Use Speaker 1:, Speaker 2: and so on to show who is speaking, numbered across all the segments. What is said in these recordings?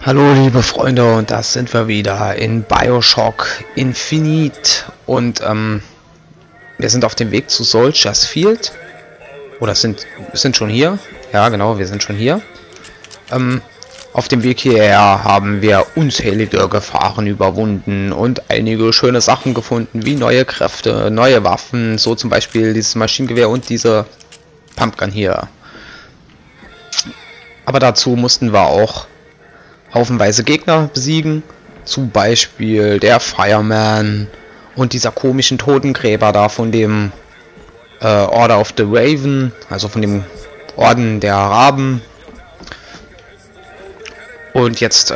Speaker 1: Hallo liebe Freunde, und das sind wir wieder in BioShock Infinite und wir sind auf dem Weg zu Soldiers Field oder sind schon hier. Ja genau, wir sind schon hier. Auf dem Weg hierher haben wir unzählige Gefahren überwunden und einige schöne Sachen gefunden, wie neue Kräfte, neue Waffen, so zum Beispiel dieses Maschinengewehr und diese Pumpgun hier. Aber dazu mussten wir auch haufenweise Gegner besiegen, zum Beispiel der Fireman und dieser komischen Totengräber da von dem Order of the Raven, also von dem Orden der Raben. Und jetzt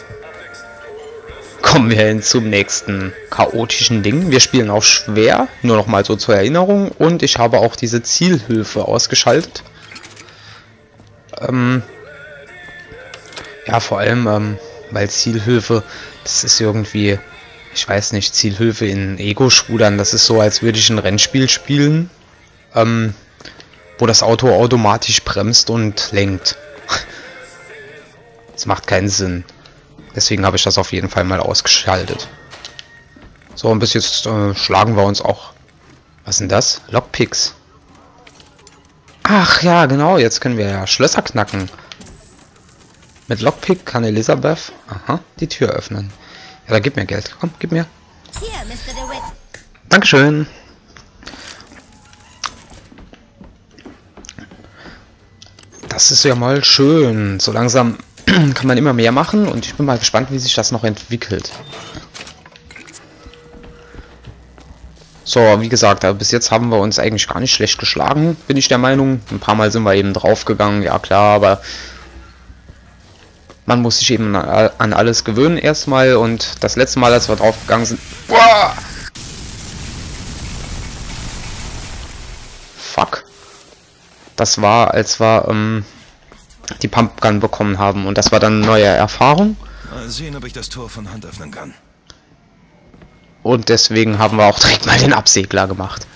Speaker 1: kommen wir hin zum nächsten chaotischen Ding. Wir spielen auf schwer, nur noch mal so zur Erinnerung, und ich habe auch diese Zielhilfe ausgeschaltet. Ja, vor allem, weil Zielhilfe, das ist irgendwie, ich weiß nicht, Zielhilfe in Ego-Shootern, das ist so, als würde ich ein Rennspiel spielen, wo das Auto automatisch bremst und lenkt. Das macht keinen Sinn. Deswegen habe ich das auf jeden Fall mal ausgeschaltet. So, und bis jetzt schlagen wir uns auch... Was sind das? Lockpicks. Ach ja, genau, jetzt können wir ja Schlösser knacken. Mit Lockpick kann Elisabeth die Tür öffnen. Ja, dann gib mir Geld. Komm, gib mir.
Speaker 2: Hier, Mr. DeWitt.
Speaker 1: Dankeschön. Das ist ja mal schön. So langsam kann man immer mehr machen und ich bin mal gespannt, wie sich das noch entwickelt. So, wie gesagt, bis jetzt haben wir uns eigentlich gar nicht schlecht geschlagen, bin ich der Meinung. Ein paar Mal sind wir eben draufgegangen, ja klar, aber man muss sich eben an alles gewöhnen erstmal, und das letzte Mal, als wir draufgegangen sind... Uah! Fuck. Das war, als wir die Pumpgun bekommen haben, und das war dann eine neue Erfahrung.
Speaker 3: Mal sehen, ob ich das Tor von Hand öffnen kann.
Speaker 1: Und deswegen haben wir auch direkt mal den Absegler gemacht.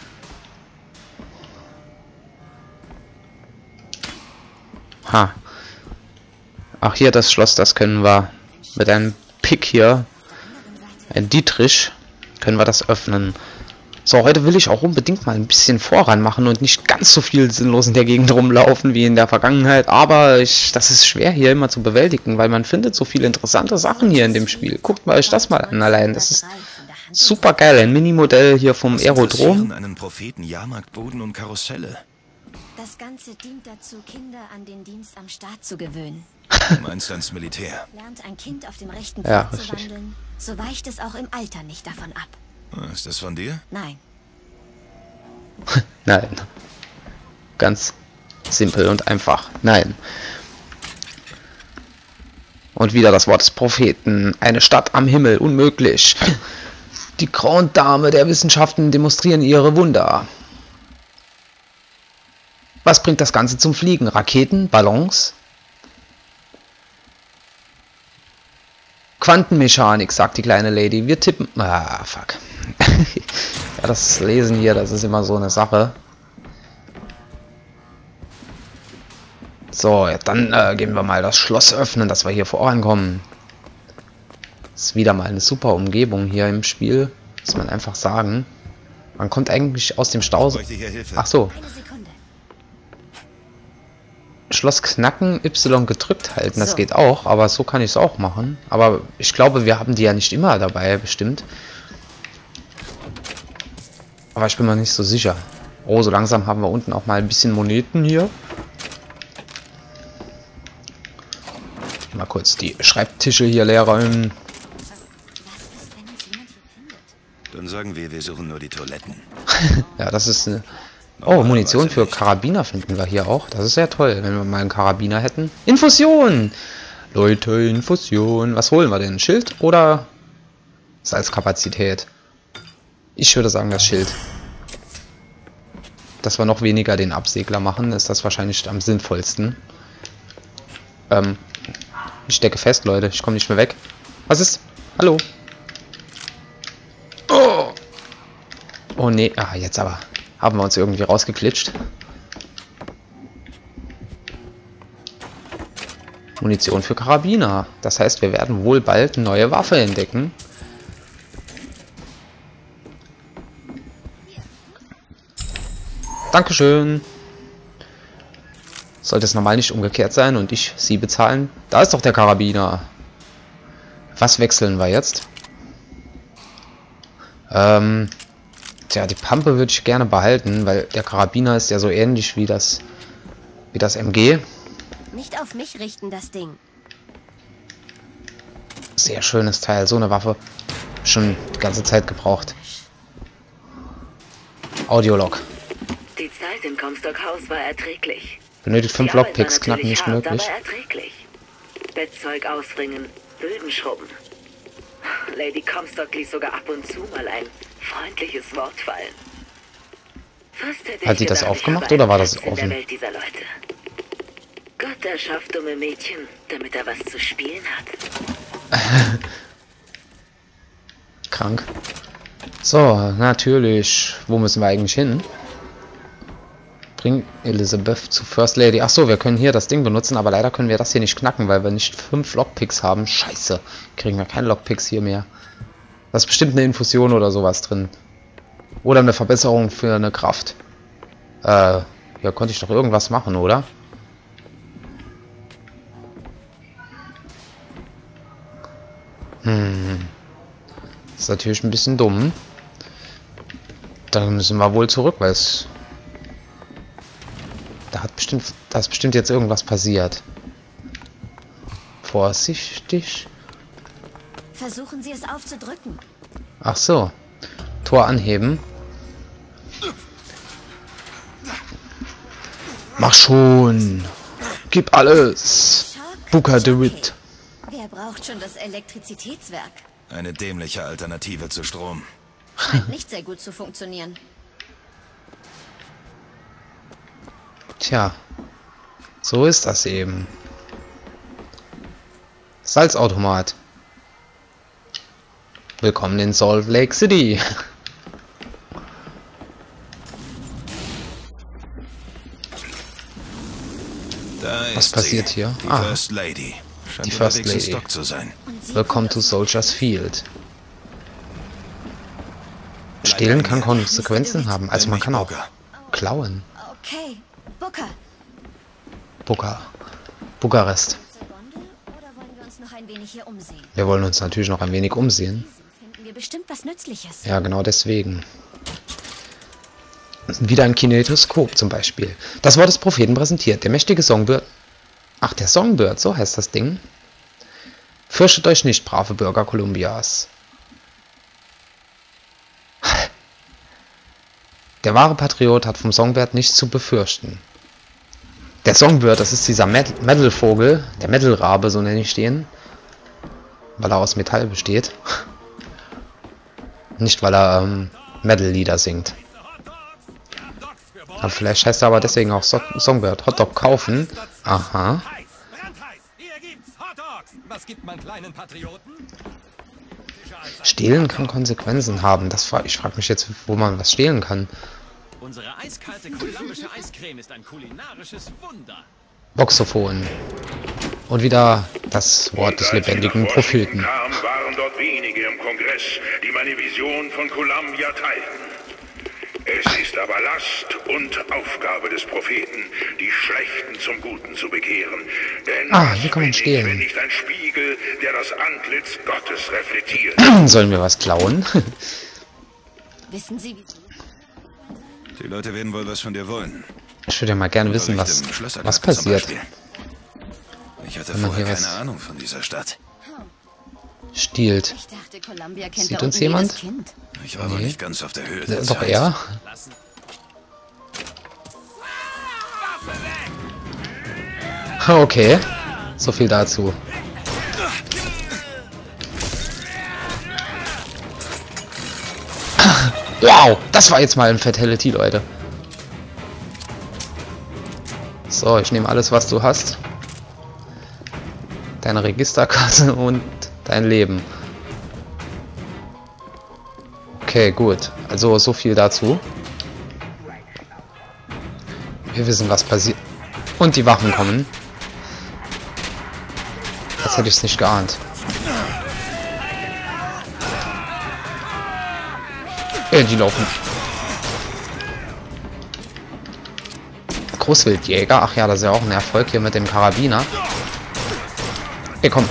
Speaker 1: Ha. Ach, hier das Schloss, das können wir mit einem Pick hier, ein Dietrich, können wir das öffnen. So, heute will ich auch unbedingt mal ein bisschen voran machen und nicht ganz so viel sinnlos in der Gegend rumlaufen wie in der Vergangenheit. Aber das ist schwer hier immer zu bewältigen, weil man findet so viele interessante Sachen hier in dem Spiel. Guckt mal euch das mal an allein. Das ist super geil. Ein Minimodell hier vom Aerodrom.
Speaker 3: Einen Propheten, Jahrmarkt, Boden und Karusselle.
Speaker 2: Das Ganze dient dazu, Kinder an den Dienst am Staat zu gewöhnen.
Speaker 3: Du meinst ans Militär?
Speaker 2: Lernt ein Kind auf dem rechten
Speaker 1: Ja,
Speaker 2: Pfad zu
Speaker 1: richtig.
Speaker 2: wandeln, so weicht es auch im Alter nicht davon ab.
Speaker 3: Ist das von dir?
Speaker 2: Nein.
Speaker 1: Nein. Ganz simpel und einfach. Nein. Und wieder das Wort des Propheten. Eine Stadt am Himmel. Unmöglich. Die Grande Dame der Wissenschaften demonstrieren ihre Wunder. Was bringt das Ganze zum Fliegen? Raketen? Ballons? Quantenmechanik, sagt die kleine Lady. Wir tippen... Ah, fuck. Ja, das Lesen hier, das ist immer so eine Sache. So, dann gehen wir mal das Schloss öffnen, dass wir hier vorankommen. Das ist wieder mal eine super Umgebung hier im Spiel, muss man einfach sagen. Man kommt eigentlich aus dem Stau...
Speaker 3: Bräuchte hier Hilfe.
Speaker 1: Ach so.
Speaker 2: Eine Sekunde.
Speaker 1: Schloss knacken, Y gedrückt halten, das geht auch, aber so kann ich es auch machen. Aber ich glaube, wir haben die ja nicht immer dabei, bestimmt. Aber ich bin mir nicht so sicher. Oh, so langsam haben wir unten auch mal ein bisschen Moneten hier. Mal kurz die Schreibtische hier leer räumen.
Speaker 2: Was ist, wenn uns jemand hier findet?
Speaker 3: Dann sagen wir suchen nur die Toiletten.
Speaker 1: Ja, das ist eine... Oh, Munition für Karabiner finden wir hier auch. Das ist ja toll, wenn wir mal einen Karabiner hätten. Infusion! Leute, Infusion. Was holen wir denn? Schild oder Salzkapazität? Ich würde sagen das Schild. Dass wir noch weniger den Absegler machen, ist das wahrscheinlich am sinnvollsten. Ich stecke fest, Leute. Ich komme nicht mehr weg. Was ist? Hallo? Oh! Oh nee. Ah, jetzt aber. Haben wir uns irgendwie rausgeklitscht. Munition für Karabiner. Das heißt, wir werden wohl bald eine neue Waffe entdecken. Dankeschön. Sollte es normal nicht umgekehrt sein und ich sie bezahlen? Da ist doch der Karabiner. Was wechseln wir jetzt? Tja, die Pampe würde ich gerne behalten, weil der Karabiner ist ja so ähnlich wie das MG.
Speaker 2: Nicht auf mich richten, das Ding.
Speaker 1: Sehr schönes Teil. So eine Waffe schon die ganze Zeit gebraucht. Audiolog.
Speaker 4: Die Zeit im Comstock-Haus war erträglich.
Speaker 1: Benötigt 5
Speaker 4: Die Arbeit
Speaker 1: Lockpicks,
Speaker 4: war
Speaker 1: knacken
Speaker 4: natürlich
Speaker 1: nicht
Speaker 4: hart,
Speaker 1: möglich.
Speaker 4: aber erträglich. Bettzeug ausbringen, Böden schrubben. Lady Comstock ließ sogar ab und zu mal ein freundliches Wort fallen. Fast hätte
Speaker 1: Hat
Speaker 4: ich
Speaker 1: sie das
Speaker 4: gedacht, ich
Speaker 1: aufgemacht
Speaker 4: habe
Speaker 1: oder
Speaker 4: einen
Speaker 1: war das
Speaker 4: Platz in
Speaker 1: offen?
Speaker 4: der Welt dieser Leute. Gott erschafft dumme Mädchen, damit er was zu spielen hat.
Speaker 1: Krank. So, natürlich. Wo müssen wir eigentlich hin? Bring Elizabeth zu First Lady. Ach so, wir können hier das Ding benutzen, aber leider können wir das hier nicht knacken, weil wir nicht 5 Lockpicks haben. Scheiße. Kriegen wir keine Lockpicks hier mehr. Da ist bestimmt eine Infusion oder sowas drin. Oder eine Verbesserung für eine Kraft. Hier konnte ich doch irgendwas machen, oder? Das ist natürlich ein bisschen dumm. Dann müssen wir wohl zurück, weil es... Da ist bestimmt jetzt irgendwas passiert. Vorsichtig.
Speaker 2: Versuchen Sie es aufzudrücken.
Speaker 1: Ach so. Tor anheben. Mach schon. Gib alles. Booker DeWitt.
Speaker 2: Wer braucht schon das Elektrizitätswerk?
Speaker 3: Eine dämliche Alternative zu Strom.
Speaker 2: Scheint nicht sehr gut zu funktionieren.
Speaker 1: Tja. So ist das eben. Salzautomat. Willkommen in Salt Lake City.
Speaker 3: Da
Speaker 1: Was
Speaker 3: ist
Speaker 1: passiert
Speaker 3: sie,
Speaker 1: hier?
Speaker 3: Die
Speaker 1: Ah.
Speaker 3: First Lady. Scheint
Speaker 1: Die First
Speaker 3: unterwegs
Speaker 1: Lady.
Speaker 3: in Stock zu sein.
Speaker 2: Und Sie
Speaker 1: Willkommen
Speaker 2: kommt
Speaker 1: to
Speaker 2: aus-
Speaker 1: Soldiers Field.
Speaker 3: Bleib
Speaker 1: Stehlen
Speaker 3: bei
Speaker 1: kann
Speaker 3: mir.
Speaker 1: Konsequenzen haben. Also man kann auch
Speaker 3: Booker.
Speaker 1: klauen.
Speaker 2: Okay, Booker.
Speaker 1: Bukarest.
Speaker 2: Zur Gondel oder wollen wir uns noch ein wenig hier umsehen?
Speaker 1: Wir wollen uns natürlich noch ein wenig umsehen.
Speaker 2: Finden wir bestimmt was Nützliches.
Speaker 1: Ja, genau deswegen. Wieder ein Kinetoskop zum Beispiel. Das Wort des Propheten präsentiert. Der mächtige Songbird. Ach, der Songbird, so heißt das Ding. Fürchtet euch nicht, brave Bürger Kolumbias. Der wahre Patriot hat vom Songbird nichts zu befürchten. Der Songbird, das ist dieser Metal-Vogel, der Metal-Rabe, so nenne ich den. Weil er aus Metall besteht. Nicht, weil er Metal-Lieder singt. Aber vielleicht heißt er aber deswegen auch Songbird. Hotdog kaufen. Aha.
Speaker 5: Was gibt man kleinen Patrioten?
Speaker 1: Stehlen kann Konsequenzen haben. Ich frage mich jetzt, wo man was stehlen kann.
Speaker 5: Unsere eiskalte kolumbische Eiscreme ist ein kulinarisches Wunder.
Speaker 1: Voxophon. Und wieder das Wort des lebendigen Propheten.
Speaker 6: Waren dort wenige im Kongress, die meine Vision von Columbia teilten. Es ist aber Last und Aufgabe des Propheten, die Schlechten zum Guten zu bekehren. Denn
Speaker 1: Hier kann man
Speaker 6: was bin
Speaker 1: stehlen.
Speaker 6: ich, wenn nicht ein Spiegel, der das Antlitz Gottes reflektiert?
Speaker 1: Sollen wir was klauen?
Speaker 2: Wissen Sie, wie...
Speaker 3: Die Leute werden wohl was von dir wollen.
Speaker 1: Ich würde ja mal gerne wissen,
Speaker 3: Bericht
Speaker 1: was
Speaker 3: im Schlössergarten zum
Speaker 1: passiert.
Speaker 3: Beispiel. Ich hatte
Speaker 1: Wenn man
Speaker 3: vorher
Speaker 1: hier
Speaker 3: keine
Speaker 1: was-
Speaker 3: Ahnung von dieser Stadt.
Speaker 1: Stiehlt.
Speaker 2: Ich dachte, Columbia kennt
Speaker 1: Sieht
Speaker 2: da
Speaker 1: uns
Speaker 2: unten
Speaker 1: jemand?
Speaker 2: jedes Kind.
Speaker 3: Ich war wohl
Speaker 1: Nee.
Speaker 3: nicht ganz auf der Höhe der
Speaker 1: Doch
Speaker 3: Zeit.
Speaker 1: er. Okay. So viel dazu. Wow, das war jetzt mal ein Fatality, Leute. So, ich nehme alles, was du hast. Deine Registerkarte und dein Leben. Okay, gut. Also so viel dazu. Wir wissen, was passiert. Und die Waffen kommen. Als hätte ich es nicht geahnt. Die laufen. Großwildjäger. Ach ja, das ist ja auch ein Erfolg hier mit dem Karabiner. Ey, komm.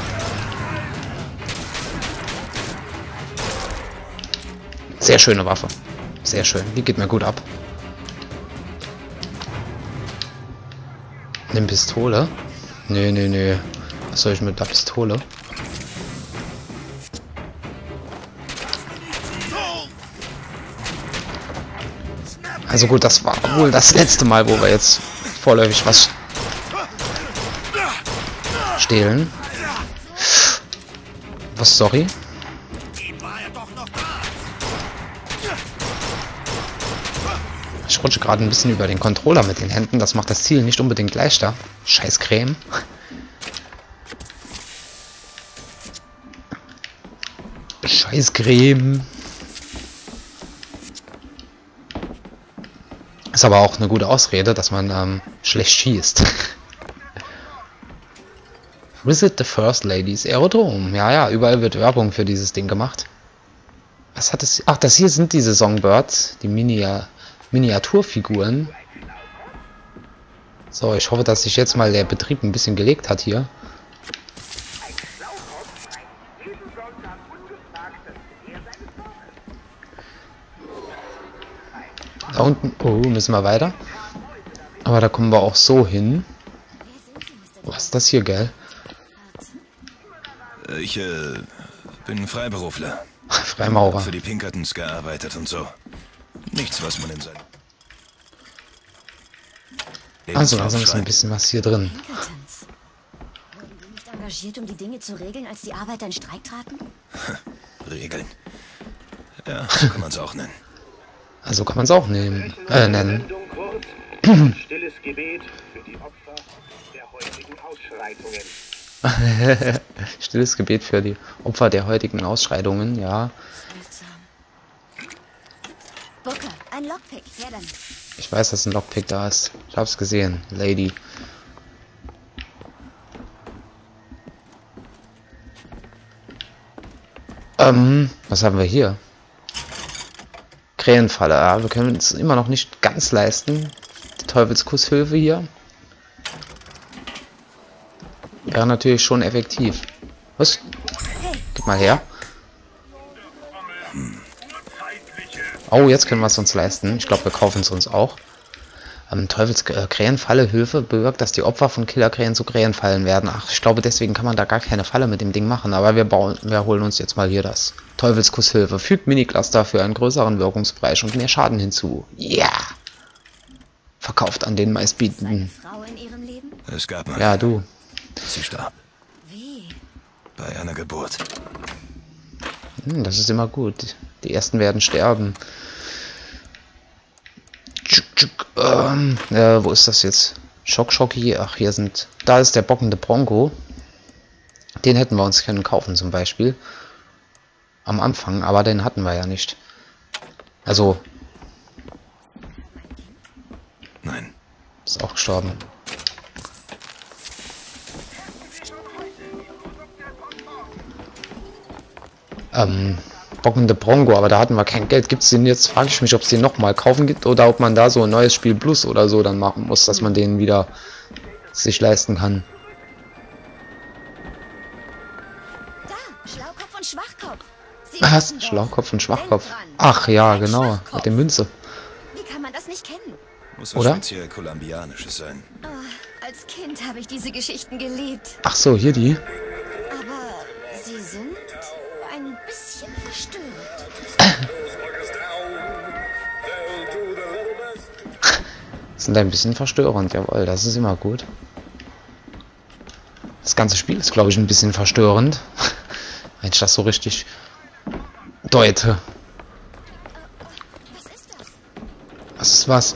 Speaker 1: Sehr schöne Waffe. Sehr schön. Die geht mir gut ab. Eine Pistole? Nö. Was soll ich mit der Pistole? Also gut, das war wohl das letzte Mal, wo wir jetzt vorläufig was stehlen. Was, sorry? Ich rutsche gerade ein bisschen über den Controller mit den Händen. Das macht das Ziel nicht unbedingt leichter. Scheiß Creme. Scheiß Creme. Ist aber auch eine gute Ausrede, dass man schlecht schießt. Visit the First Lady's Aerodrome. Ja, überall wird Werbung für dieses Ding gemacht. Was hat es? Ach, das hier sind diese Songbirds. Die Miniaturfiguren. So, ich hoffe, dass sich jetzt mal der Betrieb ein bisschen gelegt hat hier. Da unten, oh, müssen wir weiter. Aber da kommen wir auch so hin. Was ist das hier, gell?
Speaker 3: Ich bin Freiberufler.
Speaker 1: Freimaurer.
Speaker 3: Für die Pinkertons gearbeitet und so. Nichts, was man in seinem...
Speaker 1: Also ist ein bisschen was hier drin.
Speaker 2: Pinkertons. Wurden die nicht engagiert, um die Dinge zu regeln, als die Arbeiter in Streik traten?
Speaker 3: Regeln. Ja, so kann man es auch nennen.
Speaker 1: Also kann man es auch nennen.
Speaker 7: Stilles Gebet für die Opfer der heutigen Ausschreitungen.
Speaker 1: Stilles Gebet für die Opfer der heutigen Ausschreitungen, ja.
Speaker 2: Booker, ein Lockpick, her damit.
Speaker 1: Ich weiß, dass ein Lockpick da ist. Ich hab's gesehen, Lady. Was haben wir hier? Krähenfalle, ja, wir können uns immer noch nicht ganz leisten. Die Teufelskusshilfe hier. Wäre natürlich schon effektiv. Was? Gib mal her. Oh, jetzt können wir es uns leisten. Ich glaube, wir kaufen es uns auch. Krähenfalle-Hilfe bewirkt, dass die Opfer von Killerkrähen zu Krähenfallen werden. Ach, ich glaube, deswegen kann man da gar keine Falle mit dem Ding machen. Aber wir holen uns jetzt mal hier das. Teufelskusshilfe. Fügt Minicluster für einen größeren Wirkungsbereich und mehr Schaden hinzu. Ja! Yeah. Verkauft an den meistbietenden.
Speaker 2: Frau in ihrem Leben?
Speaker 3: Es gab mal.
Speaker 1: Ja, du.
Speaker 3: Sie starb.
Speaker 2: Wie?
Speaker 3: Bei einer Geburt.
Speaker 1: Das ist immer gut. Die ersten werden sterben. Wo ist das jetzt? Schocki. Ach, hier sind... Da ist der bockende Bronco. Den hätten wir uns können kaufen zum Beispiel. Am Anfang, aber den hatten wir ja nicht. Also...
Speaker 3: Nein.
Speaker 1: Ist auch gestorben. Bockende Bronco, aber da hatten wir kein Geld. Gibt es den jetzt? Frage ich mich, ob es den nochmal kaufen gibt oder ob man da so ein neues Spiel Plus oder so dann machen muss, dass man den wieder sich leisten kann.
Speaker 2: Da, Schlaukopf und Schwachkopf. Sie
Speaker 1: Was?
Speaker 2: wissen doch.
Speaker 1: Schlaukopf und Schwachkopf.
Speaker 2: Denk dran.
Speaker 1: Ach ja,
Speaker 2: Ein
Speaker 1: genau.
Speaker 2: Schwachkopf.
Speaker 1: Mit der Münze.
Speaker 2: Wie kann man das nicht kennen?
Speaker 3: Muss
Speaker 1: Oder?
Speaker 3: was speziell kolumbianisches sein.
Speaker 2: Als Kind habe ich diese Geschichten geliebt.
Speaker 1: Ach so, hier die.
Speaker 2: Aber sie sind ein bisschen verstörend.
Speaker 1: Sind ein bisschen verstörend, jawohl, das ist immer gut. Das ganze Spiel ist, glaube ich, ein bisschen verstörend. Wenn ich das so richtig deute.
Speaker 2: Was ist das?
Speaker 1: Was ist was?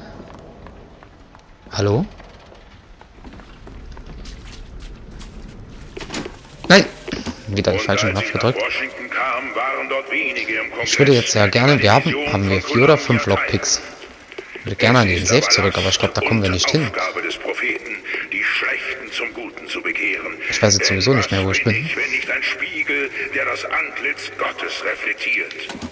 Speaker 1: Hallo? Nein! Wieder den falschen Knopf gedrückt.
Speaker 6: Washington kam, waren dort wenige im Kongress.
Speaker 1: Ich würde jetzt ja gerne, haben wir 4 oder 5 Lockpicks. Ich würde gerne an den Safe zurück, aber ich glaube, da kommen wir nicht hin.
Speaker 6: Aufgabe des Propheten, die Schlechten zum Guten zu bekehren.
Speaker 1: Ich weiß jetzt sowieso nicht mehr, wo ich bin.
Speaker 6: Wenn nicht ein Spiegel, der das Antlitz Gottes reflektiert.